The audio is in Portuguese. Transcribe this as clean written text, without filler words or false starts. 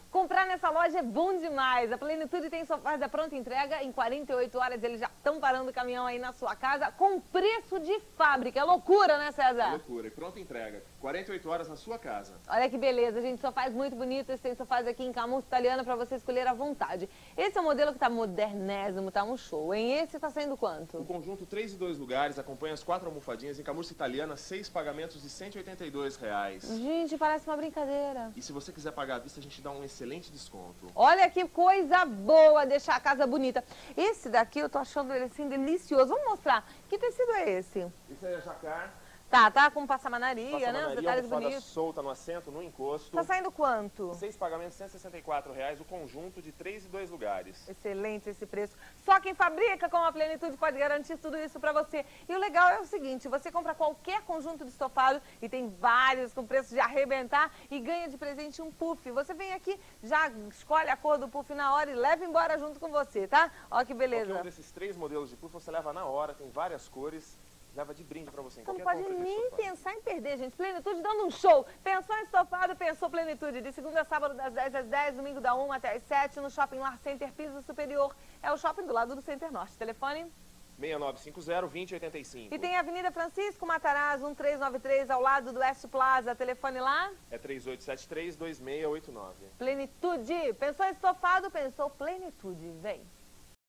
Comprar nessa loja é bom demais. A Plenitude tem sofás da pronta entrega. Em 48 horas eles já estão parando o caminhão aí na sua casa com preço de fábrica. É loucura, né, César? É loucura. E pronta entrega. 48 horas na sua casa. Olha que beleza, gente. Sofás muito bonitos. Tem sofás aqui em camurça italiana para você escolher à vontade. Esse é o modelo que tá modernésimo, tá um show, hein? Esse tá saindo quanto? O conjunto 3 e 2 lugares acompanha as 4 almofadinhas em camurça italiana, 6 pagamentos de R$ 182. Gente, parece uma brincadeira. E se você quiser pagar à vista, a gente dá um excelente desconto. Olha que coisa boa deixar a casa bonita. Esse daqui eu tô achando ele assim delicioso. Vamos mostrar. Que tecido é esse? Esse é jacquard. Tá com passamanaria, né? Os detalhes bonitos. Solta no assento, no encosto. Tá saindo quanto? 6 pagamentos, R$ 164, o conjunto de 3 e 2 lugares. Excelente esse preço. Só quem fabrica com a Plenitude pode garantir tudo isso pra você. E o legal é o seguinte, você compra qualquer conjunto de estofado e tem vários com preço de arrebentar e ganha de presente um puff. Você vem aqui, já escolhe a cor do puff na hora e leva embora junto com você, tá? Ó que beleza. Qualquer um desses 3 modelos de puff você leva na hora, tem várias cores. Leva de brinde pra você. Você não pode nem pensar em perder, gente. Plenitude dando um show. Pensou em estofado, pensou Plenitude. De segunda a sábado, das 10 às 10, domingo da 1 até às 7, no Shopping Lar Center, piso superior. É o shopping do lado do Center Norte. Telefone? 6950-2085. E tem a Avenida Francisco Matarazzo, 1393, ao lado do West Plaza. Telefone lá? É 3873-2689. Plenitude. Pensou em estofado, pensou Plenitude. Vem.